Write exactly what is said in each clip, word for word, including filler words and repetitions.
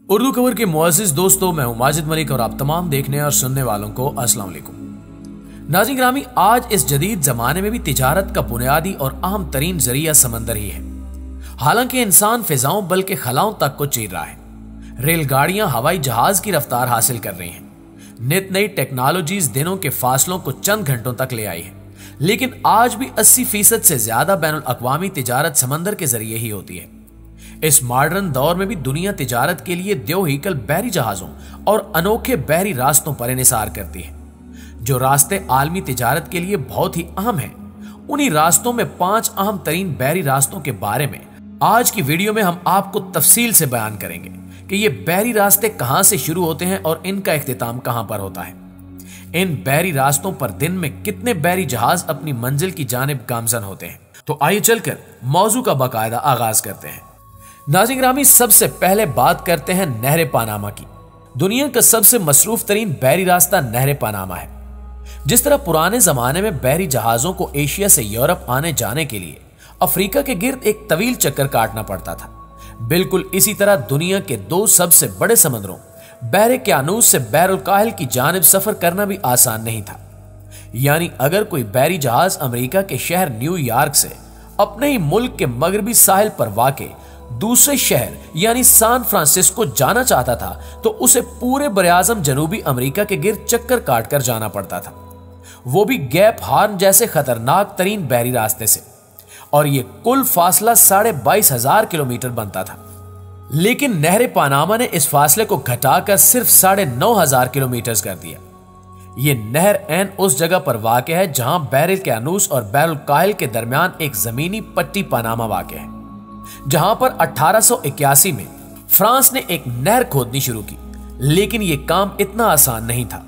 उर्दू खबर के मुअज़्ज़िज़ दोस्तों, मैं हूं माजिद मलिक और आप तमाम देखने और सुनने वालों को अस्सलाम वालेकुम। नाज़रीन ग्रामी, आज इस जदीद जमाने में भी तिजारत का बुनियादी और अहम तरीन जरिया समंदर ही है। हालांकि इंसान फिजाओं बल्कि खलाओं तक को चीर रहा है। रेलगाड़ियां हवाई जहाज की रफ्तार हासिल कर रही हैं। नित नई टेक्नोलॉजीज दिनों के फासलों को चंद घंटों तक ले आई है, लेकिन आज भी अस्सी फीसद से ज्यादा बैनुल अक़वामी तिजारत समंदर के जरिए ही होती है। इस मॉडर्न दौर में भी दुनिया तिजारत के लिए दो हीकल बहरी जहाजों और अनोखे बहरी रास्तों पर इन्हिसार करती है। जो रास्ते आलमी तिजारत के लिए बहुत ही अहम हैं, उन्हीं रास्तों में पांच अहम तरीन बहरी रास्तों के बारे में आज की वीडियो में हम आपको तफसील से बयान करेंगे कि ये बहरी रास्ते कहां से शुरू होते हैं और इनका इख्तिताम कहां पर होता है। इन बहरी रास्तों पर दिन में कितने बहरी जहाज अपनी मंजिल की जानिब गामजन होते हैं। तो आइए चलकर मौजू का बाकायदा आगाज करते हैं। नाज़रीन ग्रामी, सबसे पहले बात करते हैं नहर पनामा की। दुनिया का सबसे मसरूफ तरीन बहरी रास्ता नहर पनामा है। जिस तरह पुराने जमाने में बहरी जहाजों को एशिया से यूरोप आने जाने के लिए अफ्रीका के गिर्द एक तवील चक्कर काटना पड़ता था, बिल्कुल इसी तरह दुनिया के दो सबसे बड़े समुद्रों बहरे क्यानूस से बहरुल काहिल की जानिब सफर करना भी आसान नहीं था। यानी अगर कोई बहरी जहाज अमेरिका के शहर न्यूयॉर्क से अपने ही मुल्क के मगरबी साहिल पर वाक़े दूसरे शहर यानी सैन फ्रांसिस्को जाना चाहता था, तो उसे पूरे बरआज़म जनूबी अमेरिका के गिर्द चक्कर काटकर जाना पड़ता था, वो भी गैप हॉर्न जैसे खतरनाक तरीन बहरी रास्ते से। और ये कुल फासला साढ़े बाईस हजार किलोमीटर बनता था। लेकिन नहर पनामा ने इस फासले को घटाकर सिर्फ साढ़े नौ हजार किलोमीटर कर दिया। ये नहर एन उस जगह पर वाक़ है जहां बहरुल क्यानूस और बहरुल काहिल के दरमियान एक जमीनी पट्टी पनामा वाक़ है, जहां पर अठारह सौ इक्यासी में फ्रांस ने एक नहर खोदनी शुरू की। लेकिन यह काम इतना आसान नहीं था।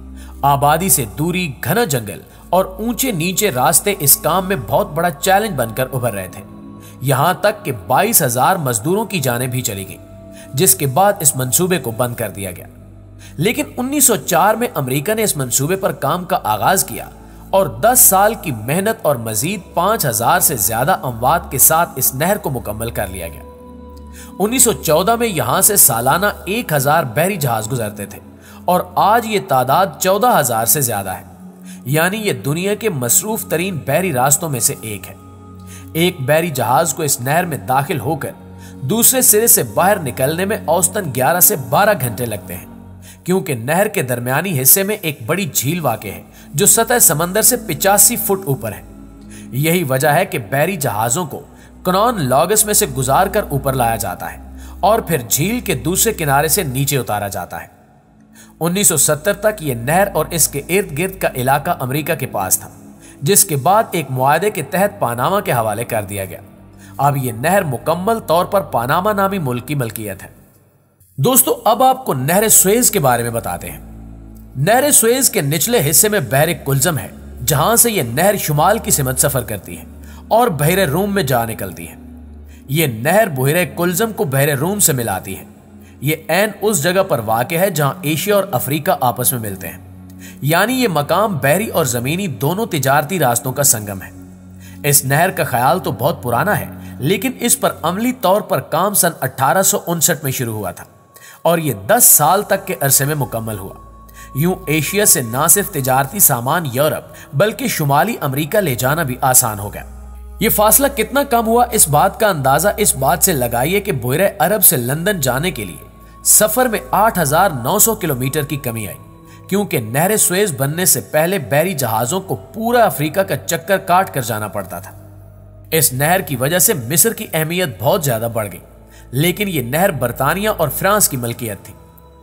आबादी से दूरी, घना जंगल और ऊंचे नीचे रास्ते इस काम में बहुत बड़ा चैलेंज बनकर उभर रहे थे। यहां तक कि बाईस हजार मजदूरों की जानें भी चली गई, जिसके बाद इस मंसूबे को बंद कर दिया गया। लेकिन उन्नीस सौ चार में अमेरिका ने इस मंसूबे पर काम का आगाज किया और दस साल की मेहनत और मजीद पांच हजार से ज्यादा अमवात के साथ इस नहर को मुकम्मल कर लिया गया। उन्नीस सौ चौदह में यहां से सालाना एक हजार बहरी जहाज गुजरते थे और आज ये तादाद चौदह हजार से ज्यादा है। यानी ये दुनिया के मसरूफ तरीन बहरी रास्तों में से एक है। एक बहरी जहाज को इस नहर में दाखिल होकर दूसरे सिरे से बाहर निकलने में औसतन ग्यारह से बारह घंटे लगते हैं, क्योंकि नहर के दरमियानी हिस्से में एक बड़ी झील वाक़ है जो सतह समंदर से पिचासी फुट ऊपर है। यही वजह है कि बहरी जहाजों को कनॉन लॉगस में से गुजार कर ऊपर लाया जाता है और फिर झील के दूसरे किनारे से नीचे उतारा जाता है। उन्नीस सौ सत्तर तक यह नहर और इसके इर्द गिर्द का इलाका अमेरिका के पास था, जिसके बाद एक मुआहदे के तहत पनामा के हवाले कर दिया गया। अब यह नहर मुकम्मल तौर पर पनामा नामी मुल्क की मलकियत है। दोस्तों, अब आपको नहर सुएज के बारे में बताते हैं। नहर सुएज के निचले हिस्से में बहर कुल्जम है, जहां से यह नहर शुमाल की सिमत सफर करती है और बहरे रूम में जा निकलती है। यह नहर बहरे कुल्जम को बहरे रूम से मिलाती है। यह एन उस जगह पर वाक़ है जहां एशिया और अफ्रीका आपस में मिलते हैं। यानी यह मकाम बहरी और जमीनी दोनों तिजारती रास्तों का संगम है। इस नहर का ख्याल तो बहुत पुराना है, लेकिन इस पर अमली तौर पर काम सन अठारह सौ उनसठ में शुरू हुआ था और यह दस साल तक के अरसे में मुकम्मल हुआ। यूं एशिया से न सिर्फ तिजारती सामान यूरोप बल्कि शुमाली अमेरिका ले जाना भी आसान हो गया। यह फासला कितना कम हुआ, इस बात का अंदाजा इस बात से लगाइए कि बहरे अरब से लंदन जाने के लिए सफर में आठ हजार नौ सौ किलोमीटर की कमी आई, क्योंकि नहर सुएज बनने से पहले बहरी जहाजों को पूरा अफ्रीका का चक्कर काट कर जाना पड़ता था। इस नहर की वजह से मिस्र की अहमियत बहुत ज्यादा बढ़ गई, लेकिन यह नहर बरतानिया और फ्रांस की मलकियत थी।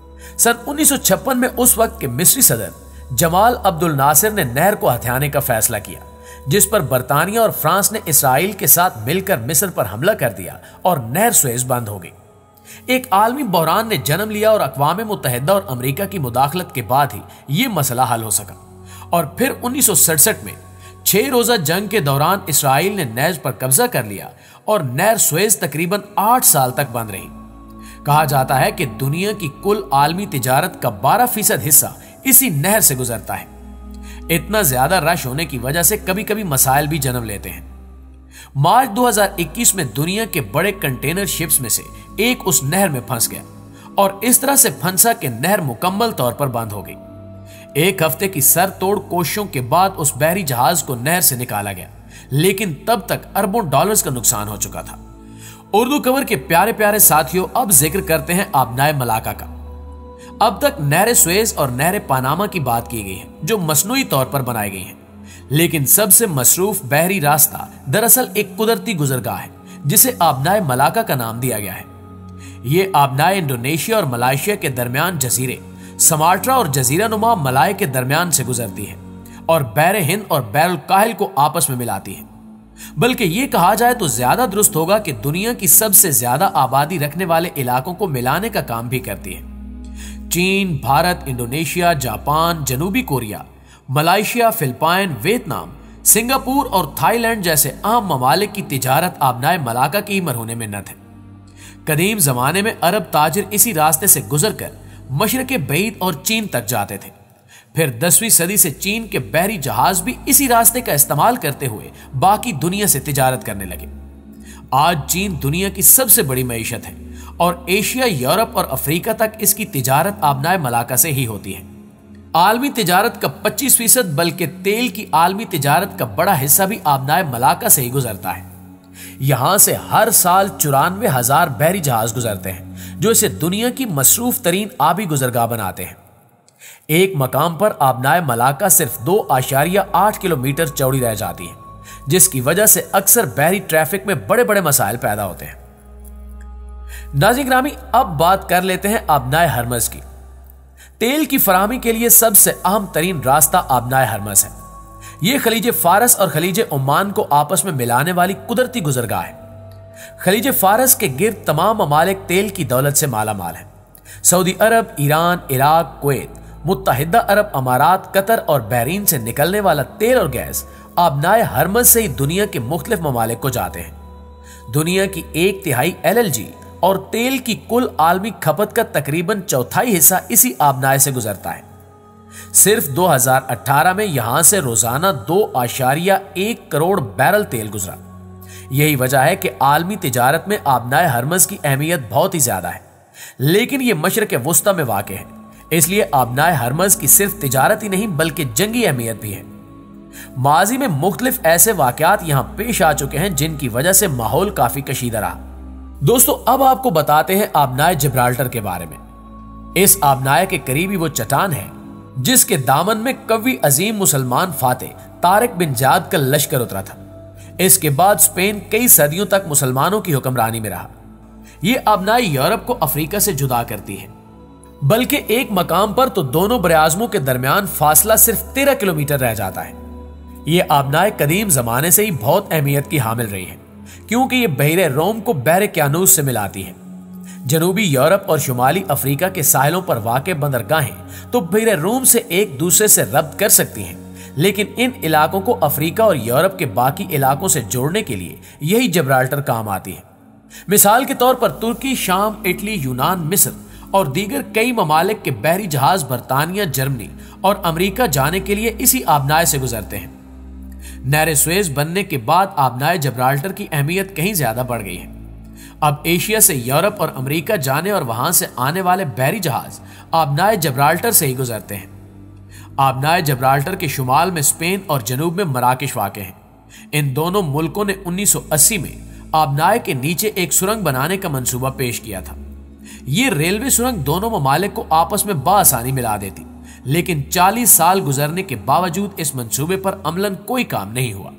सन उन्नीस सौ छप्पन में उस वक्त के मिस्री सदर जमाल अब्दुल नासिर ने नहर को हथियाने का फैसला किया, जिस पर बरतानिया और फ्रांस ने इसराइल के साथ मिलकर मिस्र पर हमला कर दिया और नहर सुएज बंद हो गई। एक आलमी बहरान ने जन्म लिया और अक़वाम मुत्तहिदा और अमेरिका की मुदाखलत के बाद ही यह मसला हल हो सका। और फिर उन्नीस सौ सड़सठ में छह रोजा जंग के दौरान इसराइल ने नहर पर कब्जा कर लिया और नहर सुएज तकरीबन आठ साल तक बंद रही। कहा जाता है कि दुनिया की कुल आलमी तिजारत का बारह फीसद हिस्सा इसी नहर से गुजरता है। इतना ज्यादा रश होने की वजह से कभी कभी मसाइल भी जन्म लेते हैं। मार्च दो हज़ार इक्कीस में दुनिया के बड़े कंटेनर शिप्स में से एक उस नहर में फंस गया और इस तरह से फंसा के नहर मुकम्मल तौर पर बंद हो गई। एक हफ्ते की सर तोड़ कोशिशों के बाद उस बहरी जहाज को नहर से निकाला गया, लेकिन तब तक अरबों डॉलर्स का नुकसान हो चुका था। उर्दू कवर के प्यारे प्यारे साथियों, अब जिक्र करते हैं आबनाए मलाका का। अब तक नहर सुएज और नहर पानामा की बात की गई है, जो मसनूई तौर पर बनाई गई है, लेकिन सबसे मसरूफ बहरी रास्ता दरअसल एक कुदरती गुजरगाह है जिसे आबनाए मलाका का नाम दिया गया है। ये आबनाए इंडोनेशिया और मलाइशिया के दरमियान जजीरे समाट्रा और जजीरा नुमा मलाय के दरमियान से गुजरती है और बैर हिंद और बैरुल काहिल को आपस में मिलाती है। बल्कि ये कहा जाए तो ज्यादा दुरुस्त होगा कि दुनिया की सबसे ज्यादा आबादी रखने वाले इलाकों को मिलाने का काम भी करती है। चीन, भारत, इंडोनेशिया, जापान, जनूबी Korea, Malaysia, Philippine, Vietnam, Singapore और थाईलैंड जैसे अहम ममालिक की तिजारत आबनाए मलाका की मरहून मिन्नत है। कदीम जमाने में अरब ताजिर इसी रास्ते से गुजरकर मशरक़े बईद और चीन तक जाते थे। फिर दसवीं सदी से चीन के बहरी जहाज भी इसी रास्ते का इस्तेमाल करते हुए बाकी दुनिया से तिजारत करने लगे। आज चीन दुनिया की सबसे बड़ी मईशत है और एशिया, यूरोप और अफ्रीका तक इसकी तिजारत आबनाए मलाका से ही होती है। आलमी तिजारत का पच्चीस फीसद बल्कि तेल की आलमी तिजारत का बड़ा हिस्सा भी आबनाए मलाका से ही गुजरता है। यहां से हर साल चौरानवे हजार बहरी जहाज गुजरते हैं, जो इसे दुनिया की मसरूफ तरीन आबी गुजरगाह बनाते हैं। एक मकाम पर आबनाए मलाका सिर्फ दो आशारिया आठ किलोमीटर चौड़ी रह जाती है, जिसकी वजह से अक्सर बहरी ट्रैफिक में बड़े बड़े मसाइल पैदा होते हैं। नाज़रीन ग्रामी, अब बात कर लेते हैं आबनाए हरमज की। तेल की फराहमी के लिए सबसे अहम तरीन रास्ता आबनाए हरमज है। यह खलीज फारस और खलीज ओमान को आपस में मिलाने वाली कुदरती गुजरगाह है। खलीज फारस के गिर्द तमाम ममालिक तेल की दौलत से माला माल है। Saudi Arab, Iran, Iraq, Kuwait, मुत्तहिदा अरब अमारात, कतर और बहरीन से निकलने वाला तेल और गैस आबनाए हरमज से ही दुनिया के मुख्तलिफ ममालिक को जाते हैं। दुनिया की एक तिहाई एल एल जी और तेल की कुल आलमी खपत का तकरीबन चौथाई हिस्सा इसी आबनाए से गुजरता है। सिर्फ दो हज़ार अठारह में यहां से रोजाना दो आशारिया एक करोड़ बैरल तेल गुजरा। यही वजह है कि आलमी तिजारत में आबनाए हरमज की अहमियत बहुत ही ज्यादा है, लेकिन यह मशरक़ वुस्ता में वाक़ है, इसलिए आबनाए हरमज की सिर्फ तिजारत ही नहीं बल्कि जंगी अहमियत भी है। माजी में मुख्तलिफ ऐसे वाकयात यहां पेश आ चुके हैं जिनकी वजह से माहौल काफी कशीदा रहा। दोस्तों, अब आपको बताते हैं आबनाए जिब्राल्टर के बारे में। इस आबनाए के करीबी वो चट्टान है जिसके दामन में कवि अजीम मुसलमान फाते तारिक बिन जाद का लश्कर उतरा था। इसके बाद स्पेन कई सदियों तक मुसलमानों की हुक्मरानी में रहा। यह आबनाए यूरोप को अफ्रीका से जुदा करती है, बल्कि एक मकाम पर तो दोनों बराआज़मों के दरमियान फासला सिर्फ तेरह किलोमीटर रह जाता है। यह आबनाए कदीम जमाने से ही बहुत अहमियत की हामिल रही है, क्योंकि यह बहरे रोम को बहरे क्यानूस से मिलाती है। जनूबी यूरोप और शुमाली अफ्रीका के साहिलों पर वाक़े बंदरगाहें तो बहरे रोम से एक दूसरे से रब्त कर सकती हैं, लेकिन इन इलाकों को अफ्रीका और यूरोप के बाकी इलाकों से जोड़ने के लिए यही जिब्राल्टर काम आती है। मिसाल के तौर पर तुर्की, शाम, इटली, यूनान, मिस्र और दीगर कई ममालिक के बहरी जहाज बरतानिया, जर्मनी और अमेरिका जाने के लिए इसी आबनाए से गुजरते हैं। नहर सुएज बनने के बाद आबनाए जिब्राल्टर की अहमियत कहीं ज्यादा बढ़ गई है। अब एशिया से यूरोप और अमेरिका जाने और वहां से आने वाले बहरी जहाज आबनाए जिब्राल्टर से ही गुजरते हैं। आबनाए जिब्राल्टर के शुमाल में स्पेन और जनूब में मराकेश वाक़ हैं। इन दोनों मुल्कों ने उन्नीस सौ अस्सी में आबनाए के नीचे एक सुरंग बनाने का मंसूबा पेश किया था। ये रेलवे सुरंग दोनों ममालिक को आपस में बासानी मिला देती, लेकिन चालीस साल गुजरने के बावजूद इस मंसूबे पर अमलन कोई काम नहीं हुआ।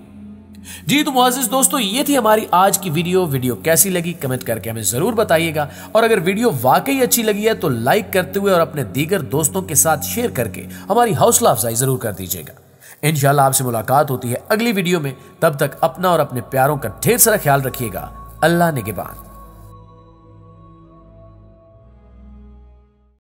जी तो मुअज़्ज़िज़ दोस्तों, ये थी हमारी आज की वीडियो। वीडियो कैसी लगी कमेंट करके हमें जरूर बताइएगा, और अगर वीडियो वाकई अच्छी लगी है तो लाइक करते हुए और अपने दीगर दोस्तों के साथ शेयर करके हमारी हौसला अफजाई जरूर कर दीजिएगा। इंशाल्लाह आपसे मुलाकात होती है अगली वीडियो में। तब तक अपना और अपने प्यारों का ढेर सारा ख्याल रखिएगा। अल्लाह निगहबान।